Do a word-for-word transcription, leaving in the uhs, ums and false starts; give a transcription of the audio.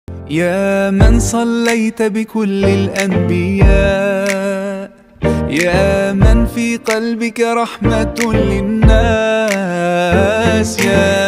يا من صليت بكل الأنبياء، يا من في قلبك رحمة للناس، يا